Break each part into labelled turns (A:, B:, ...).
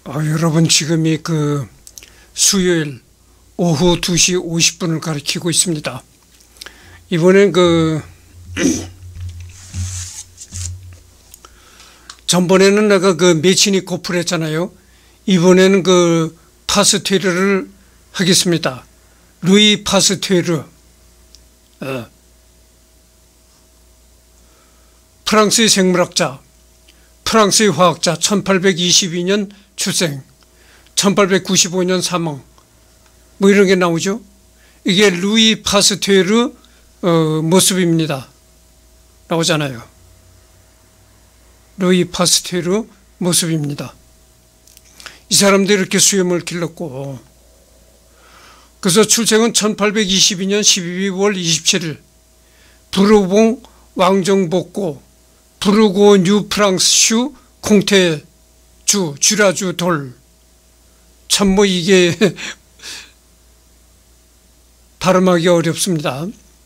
A: 여러분 지금이 수요일 오후 2시 50분을 가리키고 있습니다. 이번엔 전번에는 내가 메치니코프를 했잖아요. 이번에는 파스테르를 하겠습니다. 루이 파스테르. 프랑스의 생물학자, 프랑스의 화학자, 1822년 출생, 1895년 사망, 뭐 이런 게 나오죠. 이게 루이 파스테르 모습입니다. 나오잖아요. 루이 파스테르 모습입니다. 이 사람들이 이렇게 수염을 길렀고, 그래서 출생은 1822년 12월 27일 부르봉 왕정복고 부르고 뉴프랑스슈 콩테주 쥐라주 돌. 참 뭐 이게 발음하기 어렵습니다.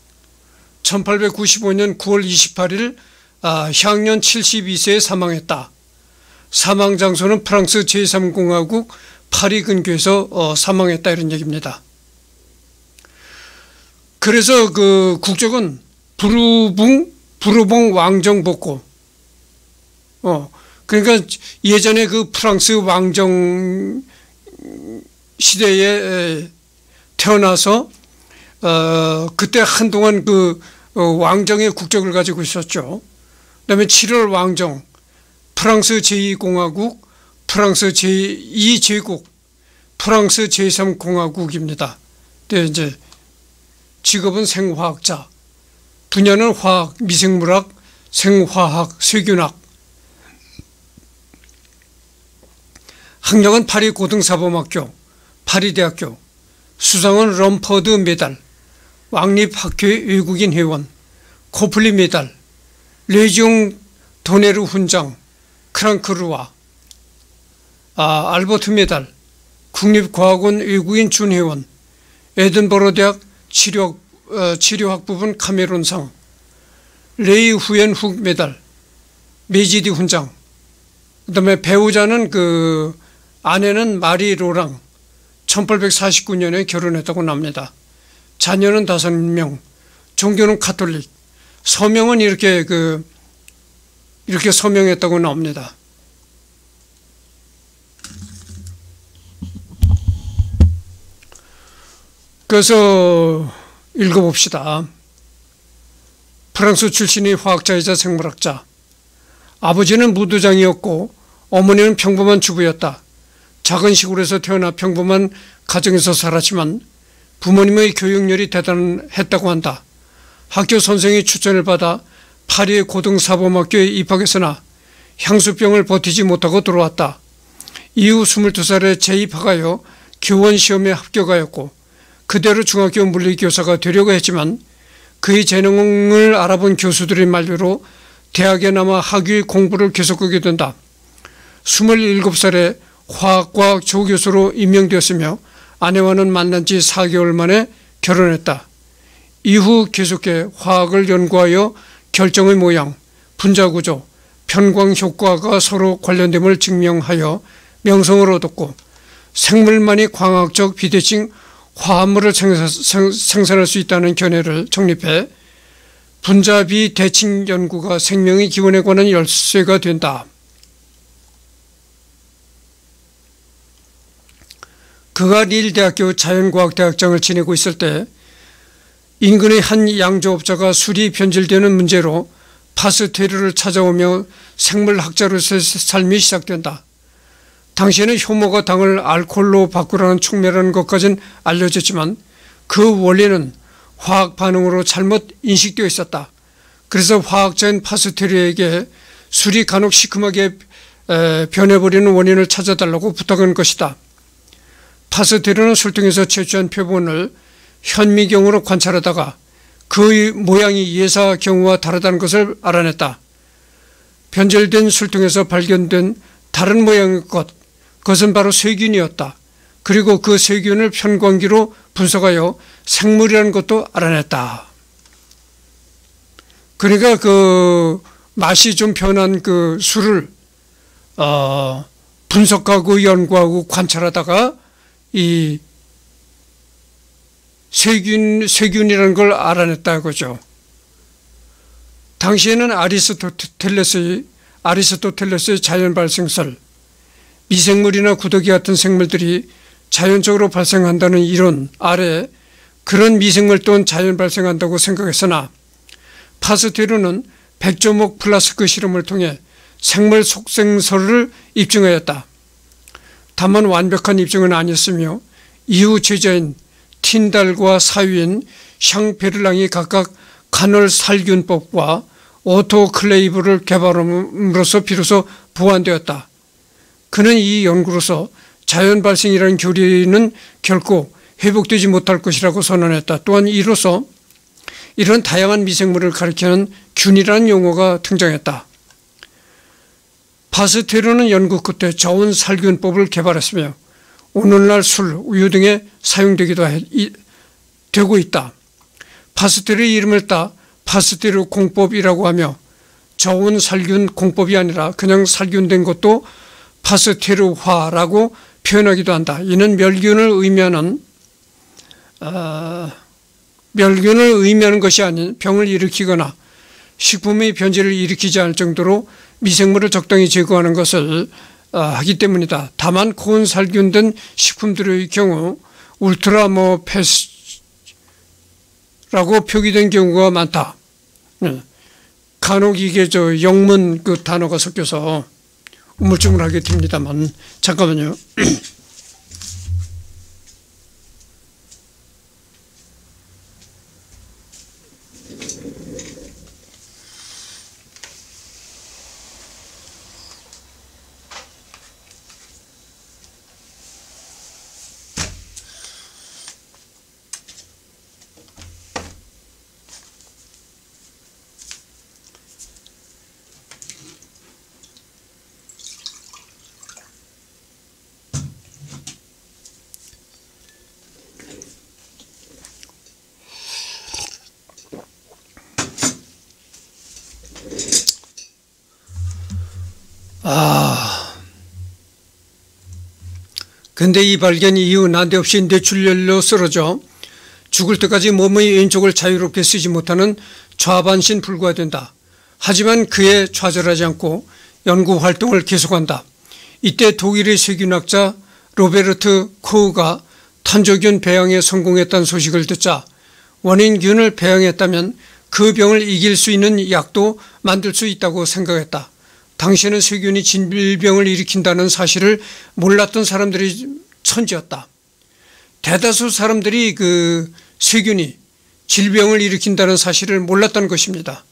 A: 1895년 9월 28일 향년 72세에 사망했다. 사망 장소는 프랑스 제3공화국 파리 근교에서 사망했다, 이런 얘기입니다. 그래서 국적은 부르봉 왕정복고. 그러니까 예전에 프랑스 왕정 시대에 태어나서 그때 한동안 왕정의 국적을 가지고 있었죠. 그다음에 7월 왕정, 프랑스 제2공화국, 프랑스 제2제국, 프랑스 제3공화국입니다. 근데 이제 직업은 생화학자, 분야는 화학, 미생물학, 생화학, 세균학. 학력은 파리 고등사범학교, 파리대학교, 수상은 럼퍼드 메달, 왕립학회 외국인 회원, 코플리 메달, 레지옹 도네르 훈장, 크랑크루아, 알버트 메달, 국립과학원 외국인 준회원, 에든버러 대학 치료학 부분 카메론상, 레이 후엔훅 메달, 메지디 훈장. 그다음에 배우자는 아내는 마리 로랑, 1849년에 결혼했다고 납니다. 자녀는 5명, 종교는 카톨릭, 서명은 이렇게 서명했다고 나옵니다. 그래서 읽어봅시다. 프랑스 출신의 화학자이자 생물학자. 아버지는 무도장이었고 어머니는 평범한 주부였다. 작은 시골에서 태어나 평범한 가정에서 살았지만 부모님의 교육열이 대단했다고 한다. 학교 선생의 추천을 받아 파리의 고등사범학교에 입학했으나 향수병을 버티지 못하고 들어왔다. 이후 22살에 재입학하여 교원시험에 합격하였고 그대로 중학교 물리교사가 되려고 했지만 그의 재능을 알아본 교수들의 만류로 대학에 남아 학위 공부를 계속하게 된다. 27살에 화학과 조교수로 임명되었으며 아내와는 만난 지 4개월 만에 결혼했다. 이후 계속해 화학을 연구하여 결정의 모양, 분자구조, 편광효과가 서로 관련됨을 증명하여 명성을 얻었고 생물만이 광학적 비대칭 화합물을 생산할 수 있다는 견해를 정립해 분자 비대칭 연구가 생명의 기원에 관한 열쇠가 된다. 그가 릴 대학교 자연과학대학장을 지내고 있을 때 인근의 한 양조업자가 술이 변질되는 문제로 파스테르를 찾아오며 생물학자로서의 삶이 시작된다. 당시에는 효모가 당을 알코올로 바꾸라는 촉매라는 것까지는 알려졌지만 그 원리는 화학 반응으로 잘못 인식되어 있었다. 그래서 화학자인 파스테르에게 술이 간혹 시큼하게 변해버리는 원인을 찾아달라고 부탁한 것이다. 파스테르는 술통에서 채취한 표본을 현미경으로 관찰하다가 그의 모양이 예사 경우와 다르다는 것을 알아냈다. 변질된 술통에서 발견된 다른 모양의 그것은 바로 세균이었다. 그리고 그 세균을 편광기로 분석하여 생물이라는 것도 알아냈다. 그러니까 맛이 좀 변한 술을 분석하고 연구하고 관찰하다가 이 세균이라는 걸 알아냈다 이거죠. 당시에는 아리스토텔레스의 자연 발생설, 미생물이나 구더기 같은 생물들이 자연적으로 발생한다는 이론 아래 그런 미생물 또한 자연 발생한다고 생각했으나 파스테르는 백조목 플라스크 실험을 통해 생물 속생설을 입증하였다. 다만 완벽한 입증은 아니었으며 이후 제자인 틴달과 사위인 샹베를랑이 각각 간헐 살균법과 오토클레이브를 개발함으로써 비로소 보완되었다. 그는 이 연구로서 자연 발생이라는 교리는 결코 회복되지 못할 것이라고 선언했다. 또한 이로써 이런 다양한 미생물을 가리키는 균이라는 용어가 등장했다. 파스테르는 연구 끝에 저온 살균법을 개발했으며 오늘날 술, 우유 등에 사용되기도 되고 있다. 파스테르의 이름을 따 파스테르 공법이라고 하며 저온 살균 공법이 아니라 그냥 살균된 것도 파스테르화라고 표현하기도 한다. 이는 멸균을 의미하는 것이 아닌 병을 일으키거나 식품의 변질을 일으키지 않을 정도로 미생물을 적당히 제거하는 것을 하기 때문이다. 다만 고온살균된 식품들의 경우 울트라모페스라고 표기된 경우가 많다. 간혹 이게 영문 그 단어가 섞여서 우물쭈물하게 됩니다만 잠깐만요. 근데 이 발견 이후 난데없이 뇌출혈로 쓰러져 죽을 때까지 몸의 왼쪽을 자유롭게 쓰지 못하는 좌반신 불구화된다. 하지만 그에 좌절하지 않고 연구 활동을 계속한다. 이때 독일의 세균학자 로베르트 코흐가 탄저균 배양에 성공했다는 소식을 듣자 원인균을 배양했다면 그 병을 이길 수 있는 약도 만들 수 있다고 생각했다. 당시에는 세균이 질병을 일으킨다는 사실을 몰랐던 사람들이 천지였다. 대다수 사람들이 그 세균이 질병을 일으킨다는 사실을 몰랐다는 것입니다.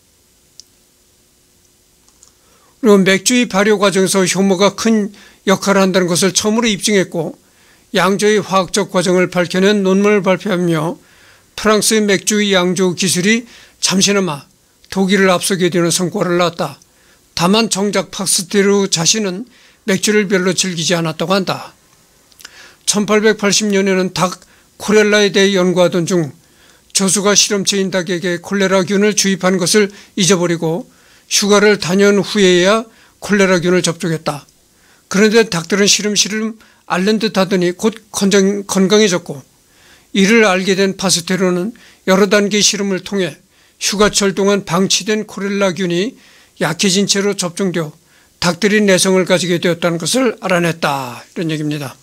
A: 그리고 맥주의 발효 과정에서 효모가 큰 역할을 한다는 것을 처음으로 입증했고 양조의 화학적 과정을 밝혀낸 논문을 발표하며 프랑스의 맥주의 양조 기술이 잠시나마 독일을 앞서게 되는 성과를 낳았다. 다만 정작 파스테르 자신은 맥주를 별로 즐기지 않았다고 한다. 1880년에는 닭 콜레라에 대해 연구하던 중 조수가 실험체인 닭에게 콜레라균을 주입한 것을 잊어버리고 휴가를 다녀온 후에야 콜레라균을 접촉했다. 그런데 닭들은 시름시름 앓는 듯 하더니 곧 건강해졌고 이를 알게 된 파스테르는 여러 단계 실험을 통해 휴가철 동안 방치된 콜레라균이 약해진 채로 접종되어 닭들이 내성을 가지게 되었다는 것을 알아냈다. 이런 얘기입니다.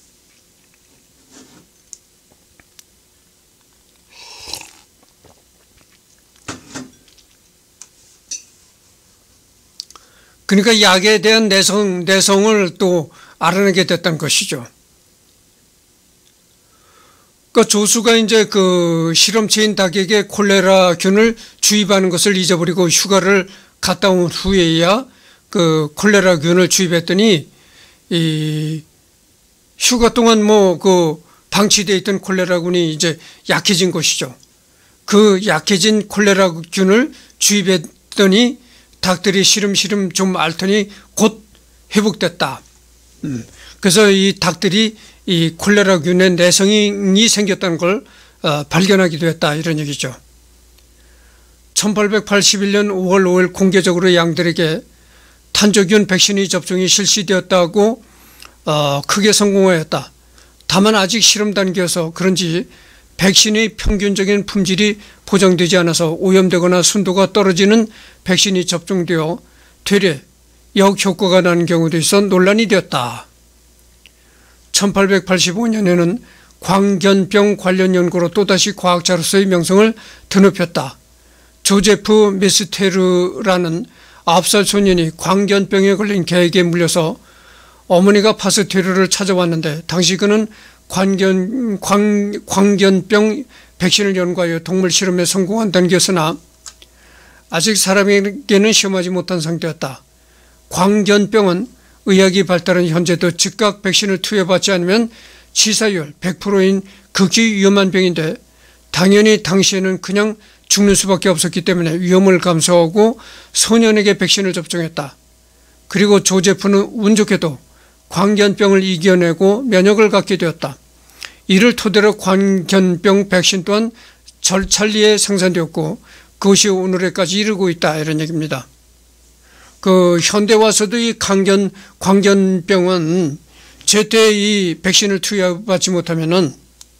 A: 그러니까 약에 대한 내성을 또 알아내게 됐다는 것이죠. 그러니까 조수가 이제 그 실험체인 닭에게 콜레라균을 주입하는 것을 잊어버리고 휴가를 갔다 온 후에야 그 콜레라균을 주입했더니 이 휴가 동안 그 방치되어 있던 콜레라균이 이제 약해진 것이죠. 그 약해진 콜레라균을 주입했더니 닭들이 시름시름 좀 앓더니 곧 회복됐다. 그래서 이 닭들이 이 콜레라균의 내성이 생겼다는 걸 발견하기도 했다. 이런 얘기죠. 1881년 5월 5일 공개적으로 양들에게 탄저균 백신의 접종이 실시되었다고 크게 성공하였다. 다만 아직 실험 단계여서 그런지 백신의 평균적인 품질이 보장되지 않아서 오염되거나 순도가 떨어지는 백신이 접종되어 되레 역효과가 나는 경우도 있어 논란이 되었다. 1885년에는 광견병 관련 연구로 또다시 과학자로서의 명성을 드높였다. 조제프 메스테르라는 9살 소년이 광견병에 걸린 개에게 물려서 어머니가 파스테르를 찾아왔는데 당시 그는 광견병 백신을 연구하여 동물 실험에 성공한 단계였으나 아직 사람에게는 시험하지 못한 상태였다. 광견병은 의학이 발달한 현재도 즉각 백신을 투여받지 않으면 치사율 100%인 극히 위험한 병인데 당연히 당시에는 그냥 죽는 수밖에 없었기 때문에 위험을 감수하고 소년에게 백신을 접종했다. 그리고 조제프는 운 좋게도 광견병을 이겨내고 면역을 갖게 되었다. 이를 토대로 광견병 백신 또한 절찬리에 생산되었고 그것이 오늘에까지 이르고 있다, 이런 얘기입니다. 현대 와서도 이 광견병은 제때 이 백신을 투여받지 못하면은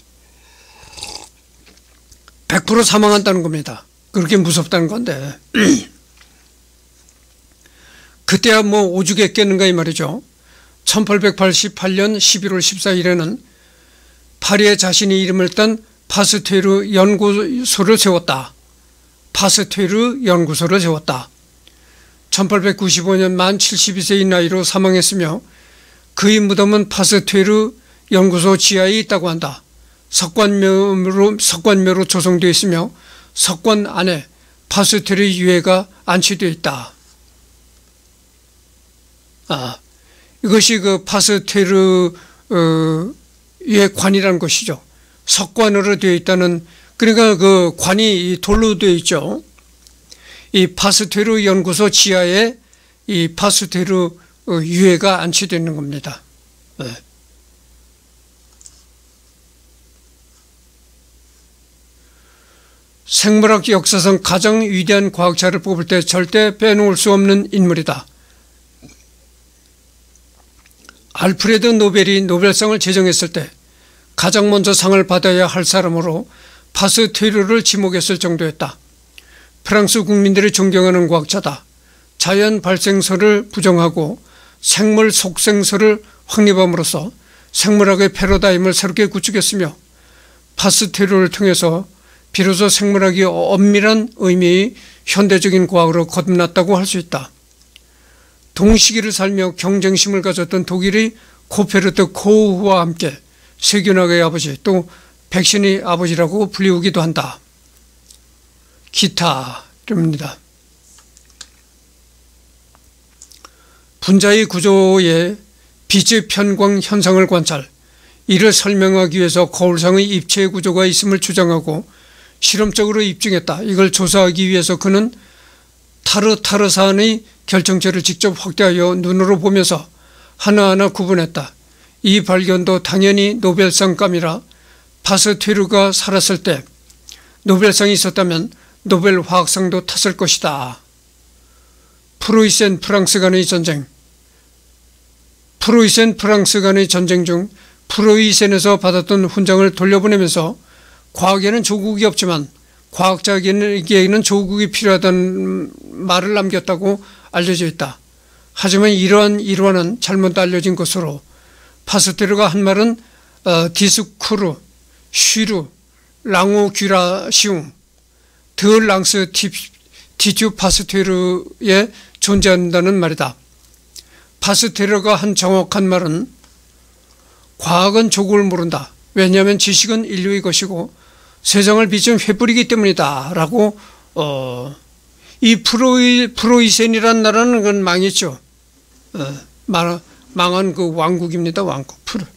A: 100% 사망한다는 겁니다. 그렇게 무섭다는 건데 그때야 뭐 오죽했겠는가 이 말이죠. 1888년 11월 14일에는 파리에 자신의 이름을 딴 파스테르 연구소를 세웠다. 파스테르 연구소를 세웠다. 1895년 만 72세의 나이로 사망했으며 그의 무덤은 파스테르 연구소 지하에 있다고 한다. 석관묘로 조성되어 있으며 석관 안에 파스테르 유해가 안치되어 있다. 이것이 그 파스테르의 관이라는 것이죠. 석관으로 되어 있다는, 그러니까 그 관이 돌로 되어 있죠. 이 파스테르 연구소 지하에 이 파스테르 유해가 안치되어 있는 겁니다. 네. 생물학 역사상 가장 위대한 과학자를 뽑을 때 절대 빼놓을 수 없는 인물이다. 알프레드 노벨이 노벨상을 제정했을 때 가장 먼저 상을 받아야 할 사람으로 파스테르를 지목했을 정도였다. 프랑스 국민들이 존경하는 과학자다. 자연 발생설을 부정하고 생물 속생설을 확립함으로써 생물학의 패러다임을 새롭게 구축했으며 파스테르를 통해서 비로소 생물학이 엄밀한 의미의 현대적인 과학으로 거듭났다고 할 수 있다. 동시기를 살며 경쟁심을 가졌던 독일의 코페르트 코우와 함께 세균학의 아버지, 또 백신의 아버지라고 불리우기도 한다. 기타입니다. 분자의 구조의 빛의 편광 현상을 관찰, 이를 설명하기 위해서 거울상의 입체 구조가 있음을 주장하고 실험적으로 입증했다. 이걸 조사하기 위해서 그는 타르타르산의 결정체를 직접 확대하여 눈으로 보면서 하나하나 구분했다. 이 발견도 당연히 노벨상감이라 파스테르가 살았을 때 노벨상이 있었다면 노벨 화학상도 탔을 것이다. 프로이센 프랑스 간의 전쟁. 프로이센 프랑스 간의 전쟁 중 프로이센에서 받았던 훈장을 돌려보내면서 과학에는 조국이 없지만 과학자에게는 조국이 필요하다는 말을 남겼다고 알려져 있다. 하지만 이러한 일화는 잘못 알려진 것으로 파스테르가 한 말은 디스쿠르, 쉬르, 랑오규라시움, 드 랑스 티튜 파스테르에 존재한다는 말이다. 파스테르가 한 정확한 말은 과학은 조국을 모른다. 왜냐하면 지식은 인류의 것이고 세상을 비춘 횃불이기 때문이다 라고 이 프로이센이라는 나라는 그건 망했죠. 망한 그 왕국입니다. 왕국.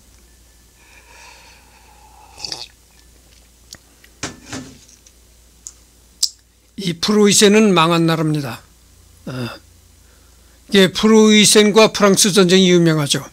A: 이 프로이센은 망한 나라입니다. 이게 프로이센과 프랑스 전쟁이 유명하죠.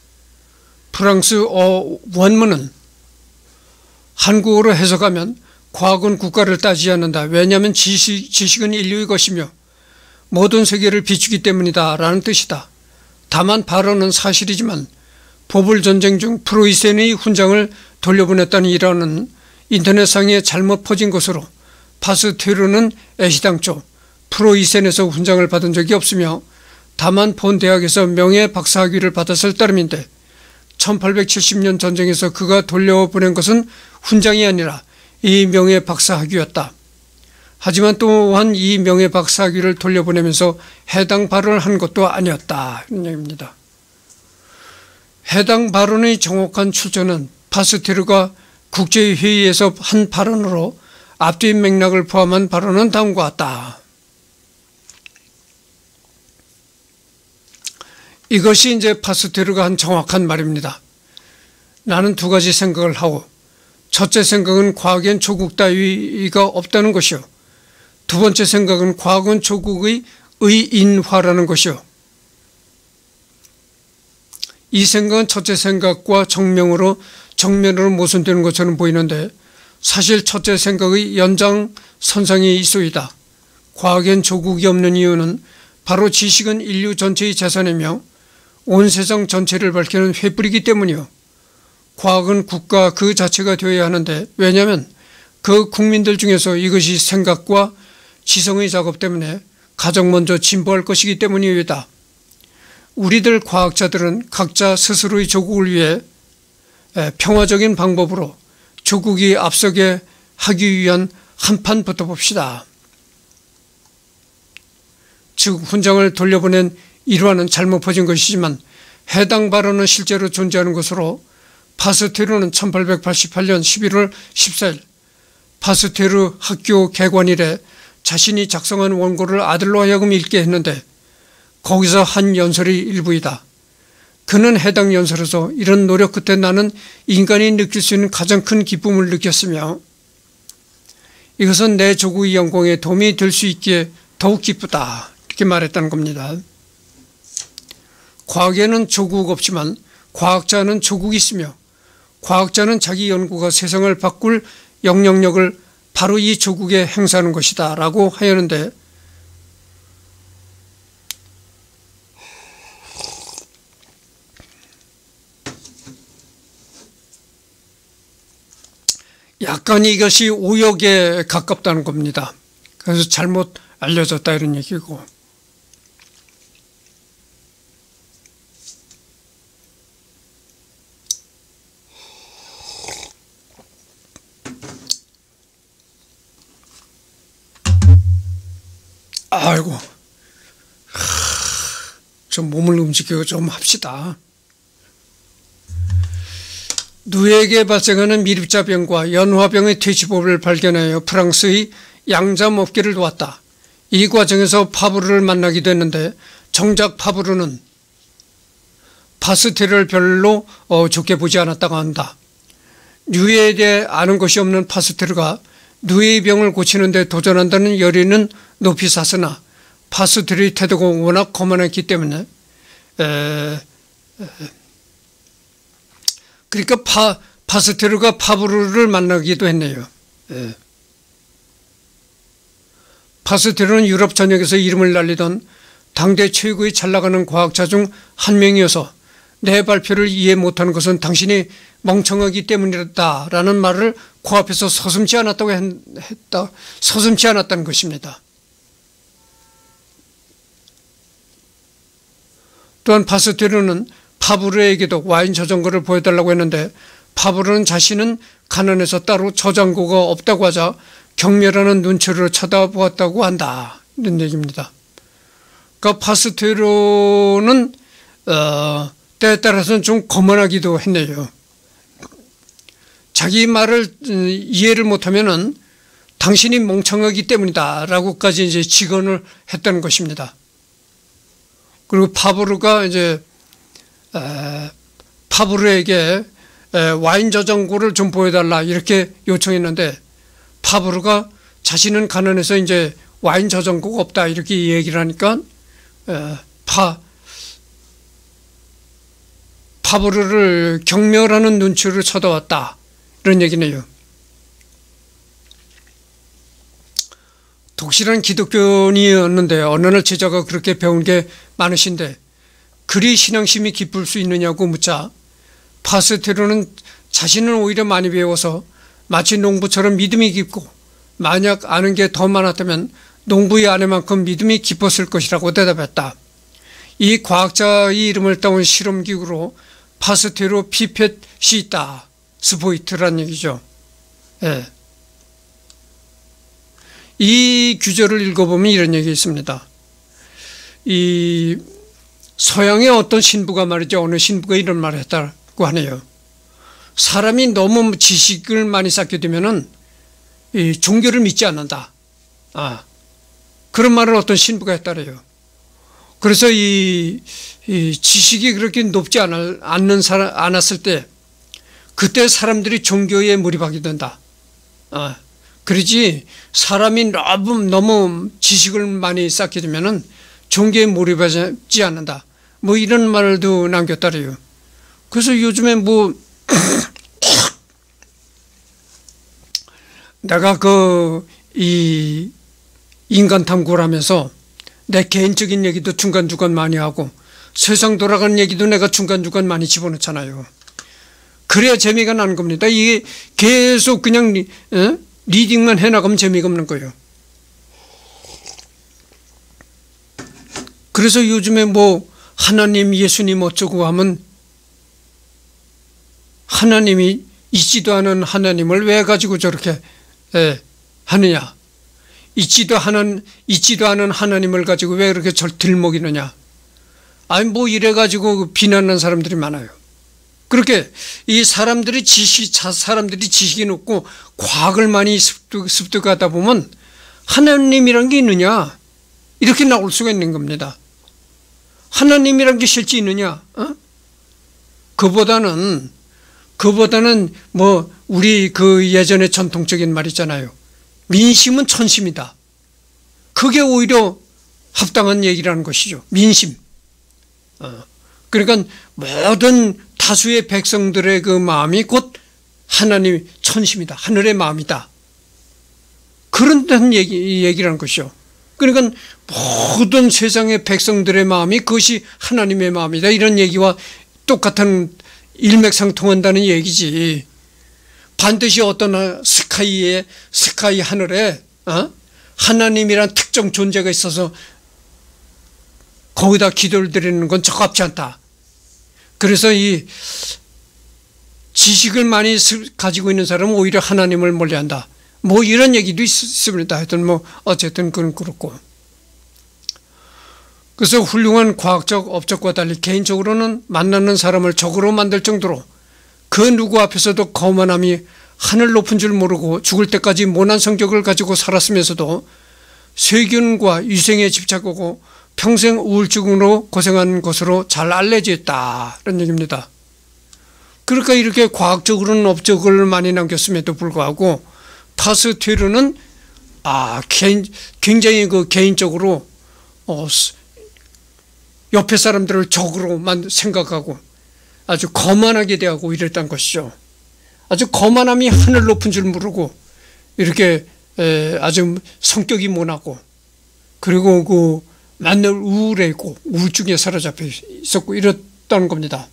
A: 프랑스어 원문은 한국어로 해석하면 과학은 국가를 따지지 않는다. 왜냐하면 지식은 인류의 것이며 모든 세계를 비추기 때문이다 라는 뜻이다. 다만 발언은 사실이지만 보불전쟁 중 프로이센의 훈장을 돌려보냈다는 일화는 인터넷상에 잘못 퍼진 것으로 파스테르는 애시당초 프로이센에서 훈장을 받은 적이 없으며 다만 본 대학에서 명예 박사학위를 받았을 따름인데 1870년 전쟁에서 그가 돌려보낸 것은 훈장이 아니라 이 명예 박사학위였다. 하지만 또한 이 명예 박사학위를 돌려보내면서 해당 발언을 한 것도 아니었다. 이런 얘기입니다. 해당 발언의 정확한 출처는 파스테르가 국제회의에서 한 발언으로 앞뒤 맥락을 포함한 발언은 다음과 같다. 이것이 이제 파스테르가 한 정확한 말입니다. 나는 두 가지 생각을 하고 첫째 생각은 과학엔 조국 따위가 없다는 것이요. 두 번째 생각은 과학은 조국의 의인화라는 것이요. 이 생각은 첫째 생각과 정면으로 모순되는 것처럼 보이는데 사실 첫째 생각의 연장선상에 있소이다. 과학엔 조국이 없는 이유는 바로 지식은 인류 전체의 재산이며 온 세상 전체를 밝히는 횃불이기 때문이요. 과학은 국가 그 자체가 되어야 하는데 왜냐하면 그 국민들 중에서 이것이 생각과 지성의 작업 때문에 가장 먼저 진보할 것이기 때문이다. 우리들 과학자들은 각자 스스로의 조국을 위해 평화적인 방법으로 조국이 앞서게 하기 위한 한판 붙어봅시다. 즉 훈장을 돌려보낸 일화는 잘못 퍼진 것이지만 해당 발언은 실제로 존재하는 것으로 파스테르는 1888년 11월 14일 파스테르 학교 개관일에 자신이 작성한 원고를 아들로 하여금 읽게 했는데 거기서 한 연설의 일부이다. 그는 해당 연설에서 이런 노력 끝에 나는 인간이 느낄 수 있는 가장 큰 기쁨을 느꼈으며 이것은 내 조국의 영광에 도움이 될 수 있기에 더욱 기쁘다. 이렇게 말했다는 겁니다. 과학에는 조국 없지만 과학자는 조국이 있으며 과학자는 자기 연구가 세상을 바꿀 영향력을 바로 이 조국에 행사하는 것이다 라고 하였는데 약간 이것이 오역에 가깝다는 겁니다. 그래서 잘못 알려졌다 이런 얘기고 아이고 좀 몸을 움직이고 좀 합시다. 누에게 발생하는 미립자병과 연화병의 퇴치법을 발견하여 프랑스의 양자업계를 도왔다. 이 과정에서 파브르를 만나게 됐는데 정작 파브르는 파스테르를 별로 좋게 보지 않았다고 한다. 누에에 대해 아는 것이 없는 파스테르가 누에의 병을 고치는 데 도전한다는 열의는 높이 샀으나 파스테르의 태도가 워낙 거만했기 때문에 그러니까 파스테르가 파브르를 만나기도 했네요. 파스테르는 유럽 전역에서 이름을 날리던 당대 최고의 잘나가는 과학자 중 한 명이어서 내 발표를 이해 못하는 것은 당신이 멍청하기 때문이다 라는 말을 코앞에서 서슴지 않았다는 것입니다. 또한 파스테르는 파브르에게도 와인 저장고를 보여달라고 했는데 파브르는 자신은 가난해서 따로 저장고가 없다고 하자 경멸하는 눈초리로 쳐다보았다고 한다. 이런 얘기입니다. 그러니까 파스테르는 때에 따라서는 좀 거만하기도 했네요. 자기 말을 이해를 못하면은 당신이 멍청하기 때문이다 라고까지 이제 직언을 했다는 것입니다. 그리고 파브르가 이제 파브르에게 와인 저장고를 좀 보여달라 이렇게 요청했는데 파브르가 자신은 가난해서 이제 와인 저장고가 없다 이렇게 얘기를 하니까 파브르를 경멸하는 눈치를 쳐다왔다 이런 얘기네요. 독실한 기독교인이었는데 어느 날 제자가 그렇게 배운 게 많으신데 그리 신앙심이 깊을 수 있느냐고 묻자 파스테로는 자신은 오히려 많이 배워서 마치 농부처럼 믿음이 깊고 만약 아는 게 더 많았다면 농부의 아내만큼 믿음이 깊었을 것이라고 대답했다. 이 과학자의 이름을 따온 실험기구로 파스테로 피펫이 있다. 스포이트란 얘기죠. 예. 이 규절을 읽어보면 이런 얘기 있습니다. 이 서양의 어떤 신부가 말이죠. 어느 신부가 이런 말을 했다고 하네요. 사람이 너무 지식을 많이 쌓게 되면은 이 종교를 믿지 않는다. 그런 말을 어떤 신부가 했다래요. 그래서 이 지식이 그렇게 높지 않았을 때 그때 사람들이 종교에 몰입하게 된다. 그러지 사람이 너무 지식을 많이 쌓게 되면은 종교에 몰입하지 않는다. 뭐 이런 말도 남겼다래요. 그래서 요즘에 뭐 내가 이 인간 탐구를 하면서 내 개인적인 얘기도 중간중간 많이 하고 세상 돌아가는 얘기도 내가 중간중간 많이 집어넣잖아요. 그래야 재미가 나는 겁니다. 이게 계속 그냥 리딩만 해나가면 재미가 없는 거예요. 그래서 요즘에 뭐 하나님, 예수님 어쩌고 하면 하나님이 있지도 않은 하나님을 왜 가지고 저렇게 하느냐. 있지도 않은 하나님을 가지고 왜 그렇게 들먹이느냐. 아니 뭐 이래가지고 비난하는 사람들이 많아요. 그렇게 이 사람들이 지식이 높고 과학을 많이 습득하다 보면 하나님이란 게 있느냐 이렇게 나올 수가 있는 겁니다. 하나님이란 게 실제 있느냐? 그보다는 뭐 우리 그 예전에 전통적인 말 있잖아요. 민심은 천심이다. 그게 오히려 합당한 얘기라는 것이죠. 민심. 그러니까 모든 다수의 백성들의 그 마음이 곧 하나님 천심이다. 하늘의 마음이다. 그런 얘기라는 것이죠. 그러니까 모든 세상의 백성들의 마음이 그것이 하나님의 마음이다. 이런 얘기와 똑같은 일맥상통한다는 얘기지. 반드시 어떤 스카이 하늘에 하나님이란 특정 존재가 있어서 거기다 기도를 드리는 건 적합치 않다. 그래서 이 지식을 많이 가지고 있는 사람은 오히려 하나님을 멀리한다. 뭐 이런 얘기도 있습니다. 하여튼 뭐 어쨌든 그건 그렇고. 그래서 훌륭한 과학적 업적과 달리 개인적으로는 만나는 사람을 적으로 만들 정도로 그 누구 앞에서도 거만함이 하늘 높은 줄 모르고 죽을 때까지 모난 성격을 가지고 살았으면서도 세균과 위생에 집착하고 평생 우울증으로 고생한 것으로 잘 알려져 있다. 이런 얘기입니다. 그러니까 이렇게 과학적으로는 업적을 많이 남겼음에도 불구하고 파스테르는 굉장히 그 개인적으로 옆에 사람들을 적으로 생각하고 아주 거만하게 대하고 이랬던 것이죠. 아주 거만함이 하늘 높은 줄 모르고 이렇게 아주 성격이 모나고 그리고 그 맨날 우울해고 우울증에 사로잡혀 있었고 이랬다는 겁니다.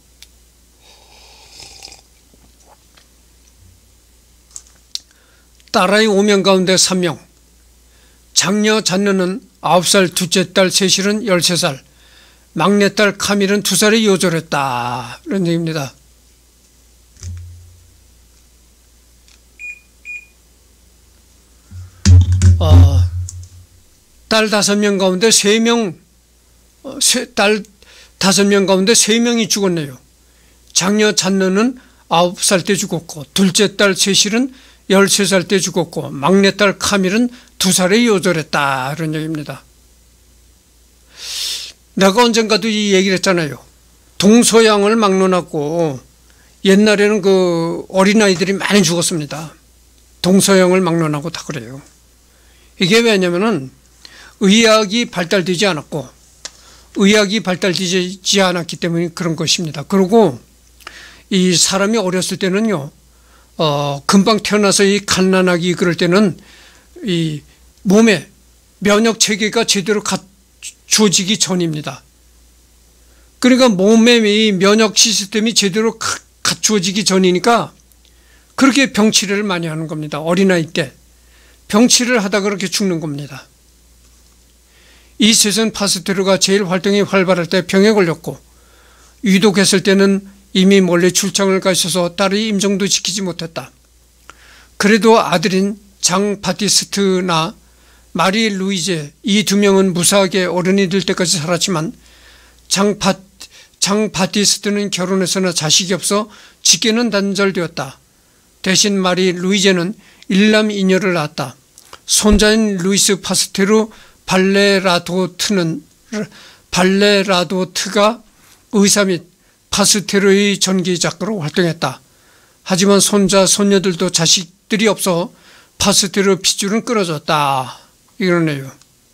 A: 딸아이 5명 가운데 3명, 장녀 잔느는 9살, 둘째 딸 세실은 13살, 막내딸 카밀은 2살에 요절했다. 이런 얘기입니다. 딸 5명 가운데 3명, 딸 5명 가운데 3명이 죽었네요. 장녀 잔느는 9살 때 죽었고, 둘째 딸 세실은 13살 때 죽었고, 막내딸 카밀은 2살에 요절했다. 이런 얘기입니다. 내가 언젠가도 이 얘기를 했잖아요. 동서양을 막론하고 옛날에는 그 어린아이들이 많이 죽었습니다. 동서양을 막론하고 다 그래요. 이게 왜냐면은 의학이 발달되지 않았고 의학이 발달되지 않았기 때문에 그런 것입니다. 그리고 이 사람이 어렸을 때는요, 금방 태어나서 이 갓난아기 그럴 때는 이 몸에 면역 체계가 제대로 갖춰지기 전입니다. 그러니까 몸의 이 면역 시스템이 제대로 갖추어지기 전이니까 그렇게 병치레를 많이 하는 겁니다. 어린아이 때 병치레를 하다 그렇게 죽는 겁니다. 이 세선 파스테르가 제일 활동이 활발할 때 병에 걸렸고, 위독했을 때는 이미 멀리 출장을 가 있어서 딸의 임종도 지키지 못했다. 그래도 아들인 장 바티스트나 마리 루이제, 이 두 명은 무사하게 어른이 될 때까지 살았지만 장 바티스트는 결혼해서나 자식이 없어 직계는 단절되었다. 대신 마리 루이제는 일남 이녀를 낳았다. 손자인 루이스 파스테르 발레라도트가 의사 및 파스테르의 전기 작가로 활동했다. 하지만 손자, 손녀들도 자식들이 없어 파스테르 핏줄은 끊어졌다. 이러네요.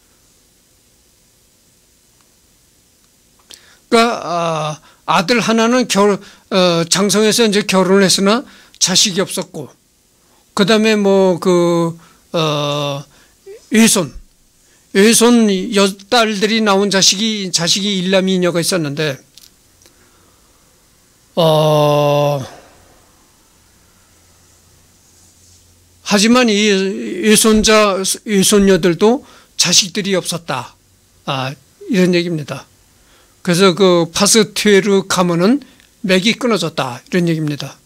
A: 그러니까 아들 하나는 장성에서 이제 결혼을 했으나 자식이 없었고, 그 다음에 외손 딸들이 나온 자식이 일남 이녀가 있었는데, 하지만 이 외손녀들도 자식들이 없었다. 이런 얘기입니다. 그래서 그 파스테르 가문은 맥이 끊어졌다. 이런 얘기입니다.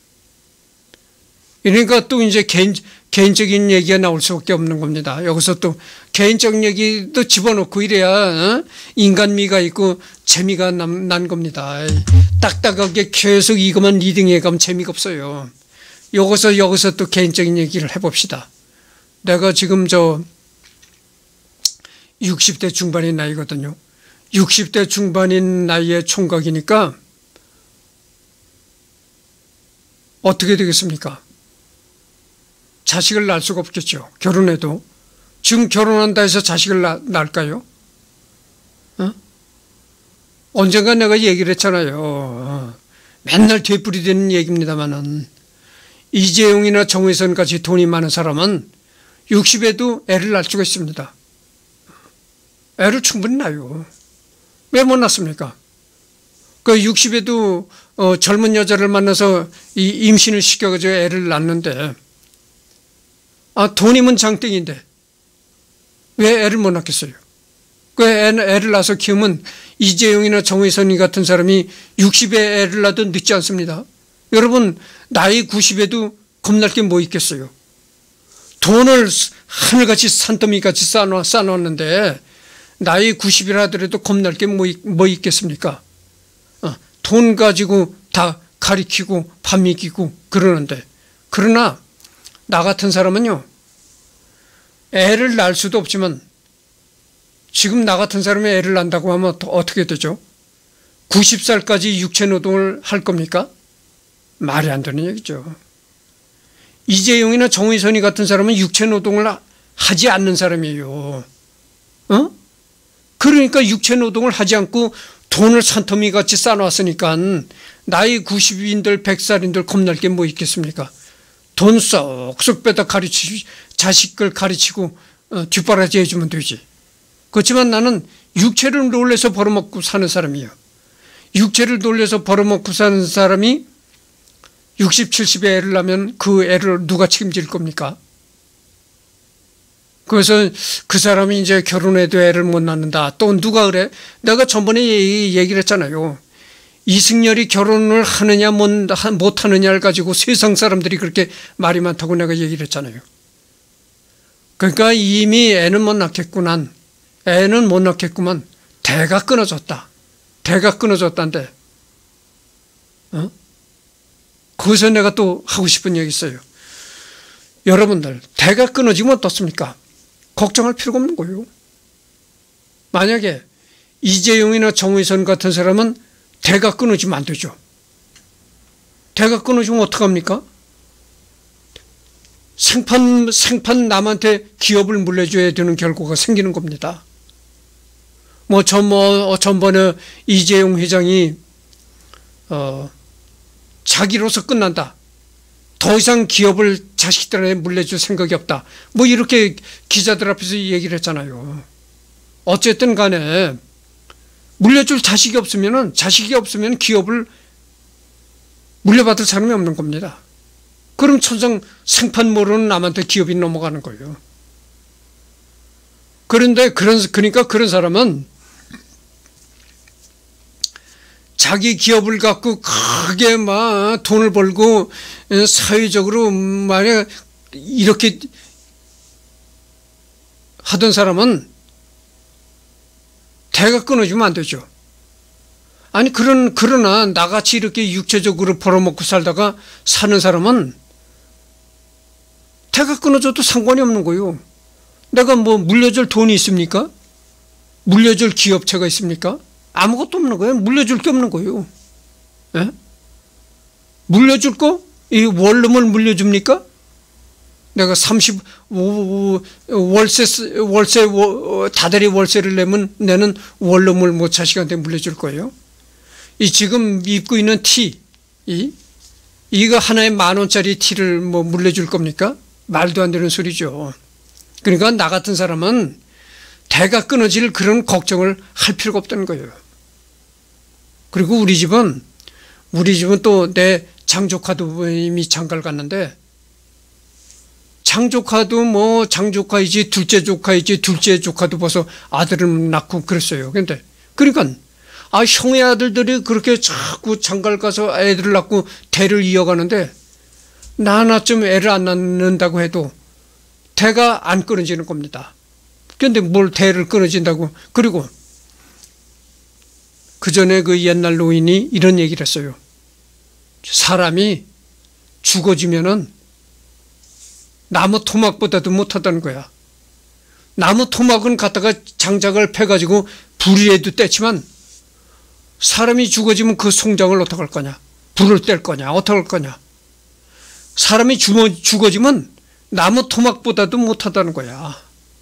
A: 그러니까 또 이제 개인적인 얘기가 나올 수밖에 없는 겁니다. 여기서 또 개인적 얘기도 집어넣고 이래야 인간미가 있고 재미가 난 겁니다. 딱딱하게 계속 이것만 리딩해 가면 재미가 없어요. 여기서 또 개인적인 얘기를 해봅시다. 내가 지금 60대 중반인 나이거든요. 60대 중반인 나이의 총각이니까 어떻게 되겠습니까? 자식을 낳을 수가 없겠죠. 결혼해도. 지금 결혼한다 해서 자식을 낳을까요? 언젠가 내가 얘기를 했잖아요. 맨날 되풀이되는 얘기입니다만은, 이재용이나 정의선 같이 돈이 많은 사람은 60에도 애를 낳을 수가 있습니다. 애를 충분히 낳아요. 왜 못 낳습니까? 그 60에도 젊은 여자를 만나서 임신을 시켜가지고 애를 낳는데, 돈이면 장땡인데 왜 애를 못 낳겠어요? 그 애를 낳아서 키우면 이재용이나 정의선이 같은 사람이 60에 애를 낳아도 늦지 않습니다. 여러분, 나이 90에도 겁날 게 뭐 있겠어요? 돈을 하늘같이 산더미같이 쌓아놨는데 나이 90이라 하더라도 겁날 게 뭐 있겠습니까? 돈 가지고 다 가리키고 밥 먹이고 그러는데, 그러나 나 같은 사람은요, 애를 낳을 수도 없지만 지금 나 같은 사람이 애를 낳는다고 하면 어떻게 되죠? 90살까지 육체노동을 할 겁니까? 말이 안 되는 얘기죠. 이재용이나 정의선이 같은 사람은 육체노동을 하지 않는 사람이에요. 그러니까 육체노동을 하지 않고 돈을 산더미같이 쌓아놨으니까 나이 90인들 100살인들 겁날 게 뭐 있겠습니까? 돈 쏙쏙 빼다 자식을 가르치고 뒷바라지 해주면 되지. 그렇지만 나는 육체를 놀려서 벌어먹고 사는 사람이에요. 육체를 놀려서 벌어먹고 사는 사람이 60, 70에 애를 낳으면 그 애를 누가 책임질 겁니까? 그래서 그 사람이 이제 결혼해도 애를 못 낳는다. 또 누가 그래? 내가 전번에 얘기를 했잖아요. 이승열이 결혼을 하느냐 못하느냐를 가지고 세상 사람들이 그렇게 말이 많다고 내가 얘기를 했잖아요. 그러니까 이미 애는 못 낳겠구만. 애는 못 낳겠구만. 대가 끊어졌다. 대가 끊어졌다는데, 거기서 내가 또 하고 싶은 얘기 있어요. 여러분들, 대가 끊어지면 어떻습니까? 걱정할 필요가 없는 거예요. 만약에 이재용이나 정의선 같은 사람은 대가 끊어지면 안 되죠. 대가 끊어지면 어떡합니까? 생판 남한테 기업을 물려줘야 되는 결과가 생기는 겁니다. 전번에 이재용 회장이 자기로서 끝난다. 더 이상 기업을 자식들한테 물려줄 생각이 없다. 뭐 이렇게 기자들 앞에서 얘기를 했잖아요. 어쨌든 간에 물려줄 자식이 없으면 기업을 물려받을 사람이 없는 겁니다. 그럼 천상 생판 모르는 남한테 기업이 넘어가는 거예요. 그러니까 그런 사람은 자기 기업을 갖고 크게 막 돈을 벌고 사회적으로 만약 이렇게 하던 사람은 대가 끊어지면 안 되죠. 아니 그러나 나같이 이렇게 육체적으로 벌어먹고 살다가 사는 사람은 대가 끊어져도 상관이 없는 거예요. 내가 뭐 물려줄 돈이 있습니까? 물려줄 기업체가 있습니까? 아무것도 없는 거예요. 물려줄 게 없는 거예요. 예? 물려줄 거? 이 원룸을 물려줍니까? 내가 35월세 다달이 월세를 내는 원룸을 뭐 자식한테 물려줄 거예요. 이 지금 입고 있는 티, 이거 하나에 10,000원짜리 티를 뭐 물려줄 겁니까? 말도 안 되는 소리죠. 그러니까 나 같은 사람은 대가 끊어질 그런 걱정을 할 필요가 없다는 거예요. 그리고 우리 집은 또 내 장조카도 이미 장가를 갔는데, 장조카이지 둘째 조카도 벌써 아들을 낳고 그랬어요. 근데 그러니까 형의 아들들이 그렇게 자꾸 장가를 가서 애들을 낳고 대를 이어가는데 나 하나쯤 애를 안 낳는다고 해도 대가 안 끊어지는 겁니다. 그런데 뭘 대를 끊어진다고. 그리고 그 전에 그 옛날 노인이 이런 얘기를 했어요. 사람이 죽어지면은 나무 토막보다도 못하다는 거야. 나무 토막은 갖다가 장작을 패가지고 불이라도 떼치만 사람이 죽어지면 그 송장을 어떻게 할 거냐? 불을 뗄 거냐? 어떻게 할 거냐? 사람이 죽어지면 나무 토막보다도 못하다는 거야.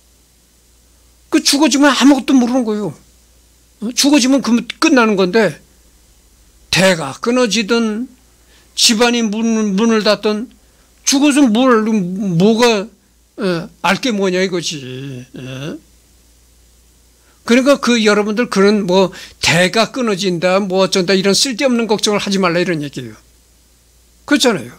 A: 그 죽어지면 아무것도 모르는 거예요. 죽어지면 끝나는 건데, 대가 끊어지든 집안이 문을 닫든 죽어서 뭐가 알게 뭐냐 이거지. 그러니까 여러분들 그런 뭐 대가 끊어진다 뭐 어쩐다 이런 쓸데없는 걱정을 하지 말라 이런 얘기예요. 그렇잖아요.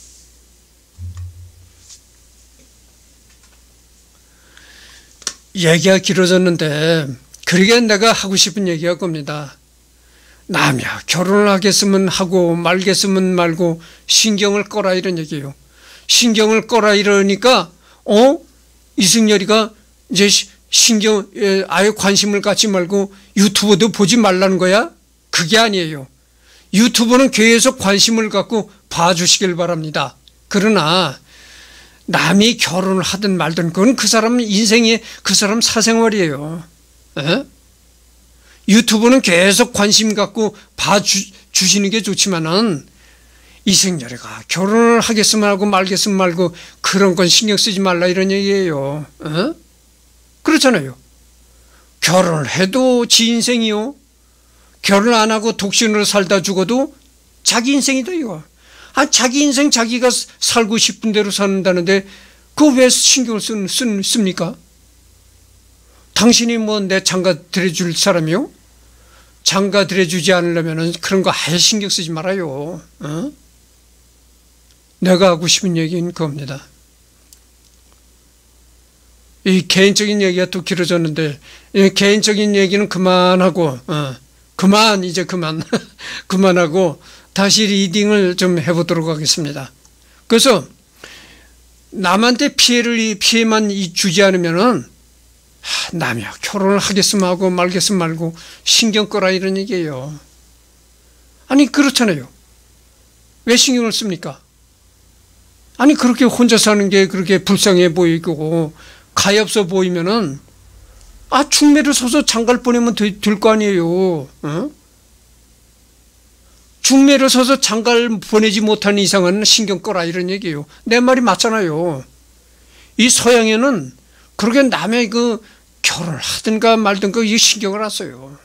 A: 얘기가 길어졌는데 그러게 내가 하고 싶은 얘기가 겁니다. 남이야 결혼을 하겠으면 하고 말겠으면 말고 신경을 꺼라 이런 얘기예요. 신경을 꺼라 이러니까 이승열이가 이제 아예 관심을 갖지 말고 유튜브도 보지 말라는 거야? 그게 아니에요. 유튜브는 계속 관심을 갖고 봐주시길 바랍니다. 그러나 남이 결혼을 하든 말든 그건 그 사람 인생이 그 사람 사생활이에요. 에? 유튜브는 계속 관심 갖고 봐주시는 게 좋지만은 이승열이가 결혼을 하겠으면 하고 말겠으면 말고 그런 건 신경 쓰지 말라 이런 얘기예요. 에? 그렇잖아요. 결혼을 해도 지 인생이요. 결혼 안 하고 독신으로 살다 죽어도 자기 인생이다 이거. 자기 인생 자기가 살고 싶은 대로 사는다는데 그거 왜 신경을 씁니까? 당신이 뭐 내 장가 들여줄 사람이요? 장가 들여주지 않으려면 그런 거 아예 신경 쓰지 말아요. 내가 하고 싶은 얘기는 그겁니다. 이 개인적인 얘기가 또 길어졌는데 이 개인적인 얘기는 그만하고 이제 그만 그만하고 다시 리딩을 좀 해보도록 하겠습니다. 그래서 남한테 피해만 주지 않으면은 남이야 결혼을 하겠으면 하고 말겠으면 말고 신경 꺼라 이런 얘기예요. 아니 그렇잖아요. 왜 신경을 씁니까? 아니 그렇게 혼자 사는 게 그렇게 불쌍해 보이고 가엾어 보이면은 중매를 서서 장가를 보내면 될 거 아니에요. 중매를 서서 장가를 보내지 못하는 이상은 신경 꺼라 이런 얘기예요. 내 말이 맞잖아요. 이 서양에는 그렇게 남의 결혼을 하든가 말든가 이 신경을 안 써요.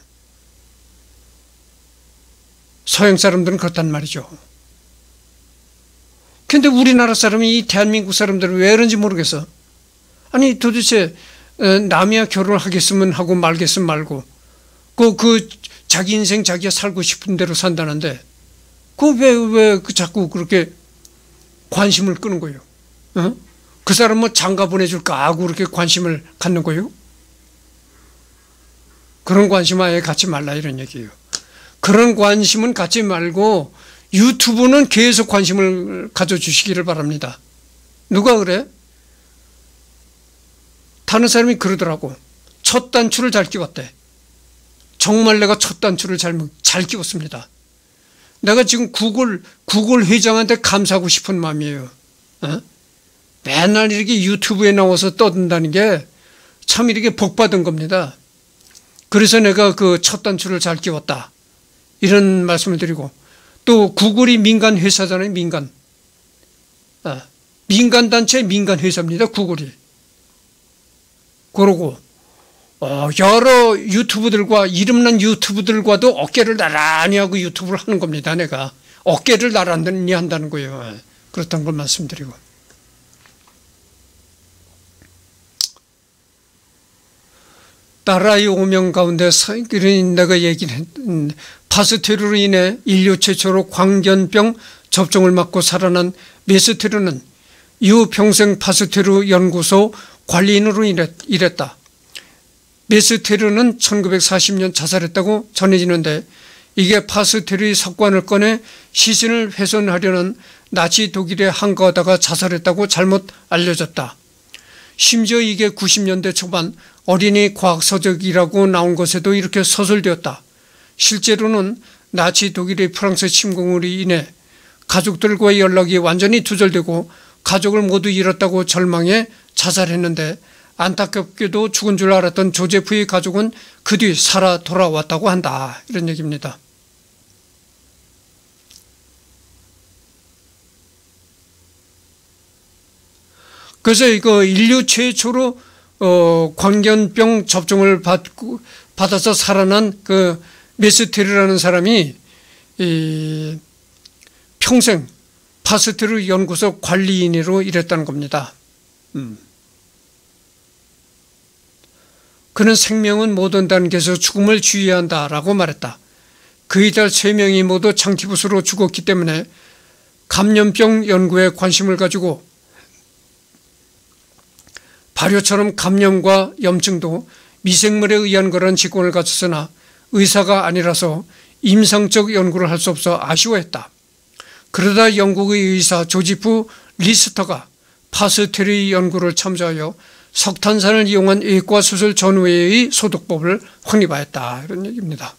A: 서양 사람들은 그렇단 말이죠. 근데 우리나라 사람이 이 대한민국 사람들은 왜 그런지 모르겠어. 아니 도대체 남이야 결혼을 하겠으면 하고 말겠으면 말고 그 자기 인생 자기가 살고 싶은 대로 산다는데 왜 자꾸 그렇게 관심을 끄는 거예요? 어? 그 사람 뭐 장가 보내줄까 하고 그렇게 관심을 갖는 거예요? 그런 관심 아예 갖지 말라 이런 얘기예요. 그런 관심은 갖지 말고 유튜브는 계속 관심을 가져주시기를 바랍니다. 누가 그래? 다른 사람이 그러더라고. 첫 단추를 잘 끼웠대. 정말 내가 첫 단추를 잘 끼웠습니다. 내가 지금 구글 회장한테 감사하고 싶은 마음이에요. 어? 맨날 이렇게 유튜브에 나와서 떠든다는 게 참 이렇게 복 받은 겁니다. 그래서 내가 그 첫 단추를 잘 끼웠다. 이런 말씀을 드리고 또 구글이 민간 회사잖아요. 민간 단체 민간 회사입니다. 구글이. 그러고 여러 유튜브들과 이름난 유튜브들과도 어깨를 나란히 하고 유튜브를 하는 겁니다. 내가 어깨를 나란히 한다는 거예요. 그렇다는 걸 말씀드리고 나라의 오명 가운데 내가 얘기를 했던 파스텔로 인해 인류 최초로 광견병 접종을 맞고 살아난 메스테르는 이후 평생 파스테르 연구소 관리인으로 일했다. 메스테르는 1940년 자살했다고 전해지는데 이게 파스테르의 석관을 꺼내 시신을 훼손하려는 나치 독일에 항거하다가 자살했다고 잘못 알려졌다. 심지어 이게 90년대 초반 어린이 과학서적이라고 나온 것에도 이렇게 서술되었다. 실제로는 나치 독일의 프랑스 침공으로 인해 가족들과의 연락이 완전히 두절되고 가족을 모두 잃었다고 절망해 자살했는데 안타깝게도 죽은 줄 알았던 조제프의 가족은 그 뒤 살아 돌아왔다고 한다. 이런 얘기입니다. 그래서 이거 인류 최초로 광견병 접종을 받아서 살아난 그 메스테르라는 사람이 평생 파스테르 연구소 관리인으로 일했다는 겁니다. 그는 생명은 모든 단계에서 죽음을 주의해야 한다라고 말했다. 그의 딸 3명이 모두 장티푸스로 죽었기 때문에 감염병 연구에 관심을 가지고 발효처럼 감염과 염증도 미생물에 의한 거란 직권을 가졌으나 의사가 아니라서 임상적 연구를 할 수 없어 아쉬워했다. 그러다 영국의 의사 조지프 리스터가 파스텔의 연구를 참조하여 석탄산을 이용한 외과 수술 전후의 소독법을 확립하였다. 이런 얘기입니다.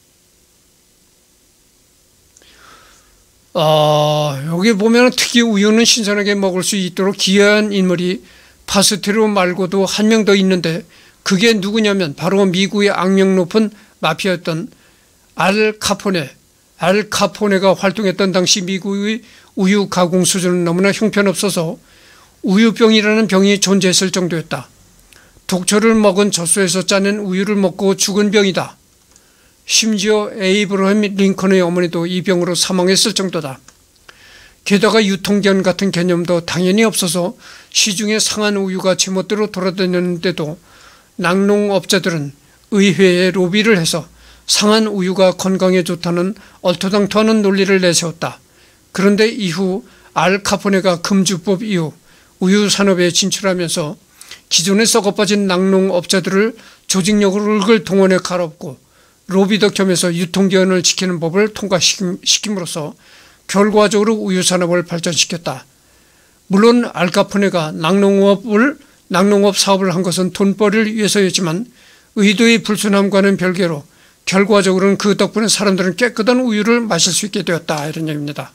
A: 여기 보면 특히 우유는 신선하게 먹을 수 있도록 기여한 인물이 파스테르 말고도 한 명 더 있는데 그게 누구냐면 바로 미국의 악명 높은 마피아였던 알 카포네가 활동했던 당시 미국의 우유 가공 수준은 너무나 형편없어서 우유병이라는 병이 존재했을 정도였다. 독초를 먹은 젖소에서 짜낸 우유를 먹고 죽은 병이다. 심지어 에이브러햄 링컨의 어머니도 이 병으로 사망했을 정도다. 게다가 유통기한 같은 개념도 당연히 없어서 시중에 상한 우유가 제멋대로 돌아다녔는데도 낙농업자들은 의회에 로비를 해서 상한 우유가 건강에 좋다는 얼토당토하는 논리를 내세웠다. 그런데 이후 알 카포네가 금주법 이후 우유 산업에 진출하면서 기존에 썩어빠진 낙농업자들을 조직력을 동원해 갈아엎고 로비도 겸해서 유통기한을 지키는 법을 통과시킴으로써 결과적으로 우유 산업을 발전시켰다. 물론 알 카포네가 낙농업 사업을 한 것은 돈벌이를 위해서였지만 의도의 불순함과는 별개로 결과적으로는 그 덕분에 사람들은 깨끗한 우유를 마실 수 있게 되었다. 이런 얘기입니다.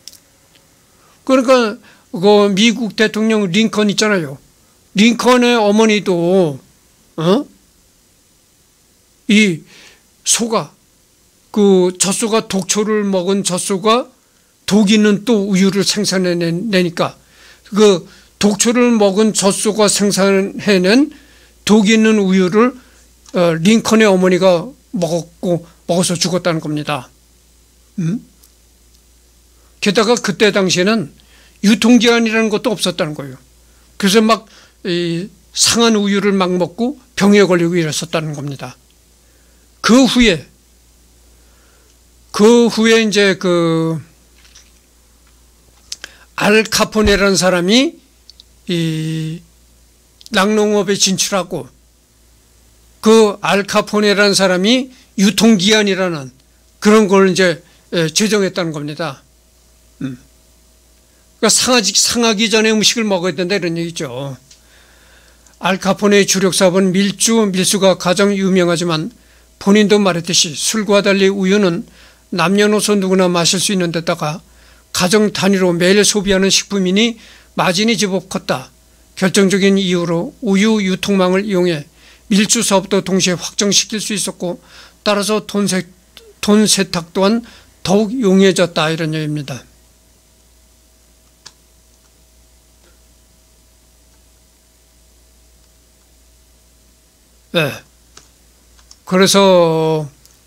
A: 그러니까 그 미국 대통령 링컨 있잖아요. 링컨의 어머니도 이 소가 그 젖소가 독초를 먹은 젖소가 독 있는 또 우유를 생산해내니까 그 독초를 먹은 젖소가 생산해낸 독 있는 우유를 링컨의 어머니가 먹어서 죽었다는 겁니다. 게다가 그때 당시에는 유통기한이라는 것도 없었다는 거예요. 그래서 막 상한 우유를 막 먹고 병에 걸리고 이랬었다는 겁니다. 그 후에 이제 알 카포네라는 사람이 이 낙농업에 진출하고 그 알 카포네라는 사람이 유통기한이라는 그런 걸 이제 제정했다는 겁니다. 그러니까 상하기 전에 음식을 먹어야 된다 이런 얘기죠. 알 카포네의 주력 사업은 밀수가 가장 유명하지만 본인도 말했듯이 술과 달리 우유는 남녀노소 누구나 마실 수 있는 데다가 가정 단위로 매일 소비하는 식품이니 마진이 제법 컸다. 결정적인 이유로 우유 유통망을 이용해 밀수 사업도 동시에 확장시킬 수 있었고 따라서 돈 세탁 또한 더욱 용이해졌다 이런 얘기입니다. 네. 그래서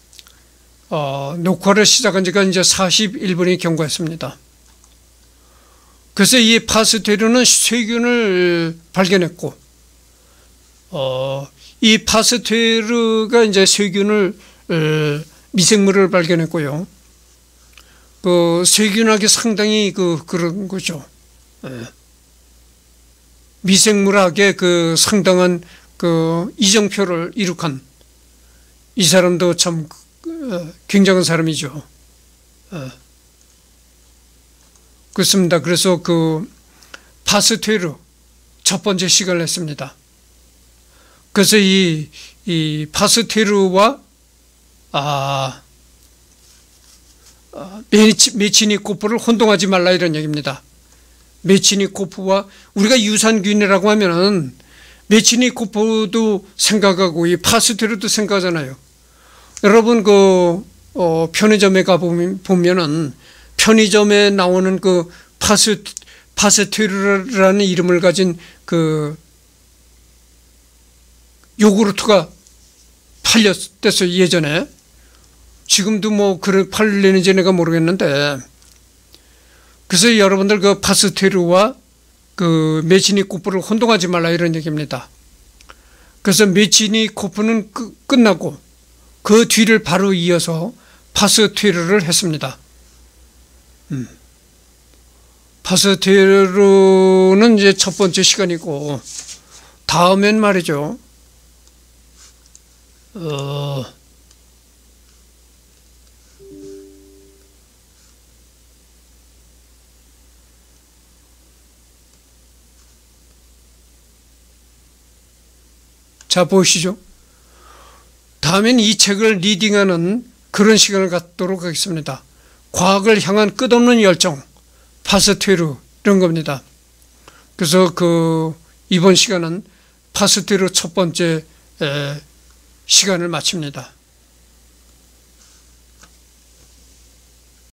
A: 녹화를 시작한 지가 이제 41분이 경과했습니다. 그래서 이 파스테르는 세균을 발견했고, 이 파스테르가 이제 세균을, 미생물을 발견했고요. 그 세균학이 상당히 그런 거죠. 미생물학의 그 상당한 그 이정표를 이룩한 이 사람도 참 굉장한 사람이죠. 그렇습니다. 그래서 그 파스테르 첫 번째 시간을 했습니다. 그래서 이 파스테르와 메치니코프를 혼동하지 말라 이런 얘기입니다. 메치니코프와 우리가 유산균이라고 하면은 메치니코프도 생각하고 이 파스테르도 생각하잖아요. 여러분 편의점에 가보면은 편의점에 나오는 그 파스테르라는 이름을 가진 그 요구르트가 팔렸댔어요, 예전에. 지금도 뭐 팔리는지 내가 모르겠는데. 그래서 여러분들 그 파스테르와 그 메치니코프를 혼동하지 말라 이런 얘기입니다. 그래서 메치니코프는 끝나고 그 뒤를 바로 이어서 파스테르를 했습니다. 파스테르는 이제 첫 번째 시간이고 다음엔 말이죠. 자, 보시죠. 다음엔 이 책을 리딩하는 그런 시간을 갖도록 하겠습니다. 과학을 향한 끝없는 열정, 파스테르 이런 겁니다. 그래서 이번 시간은 파스테르 첫 번째 시간을 마칩니다.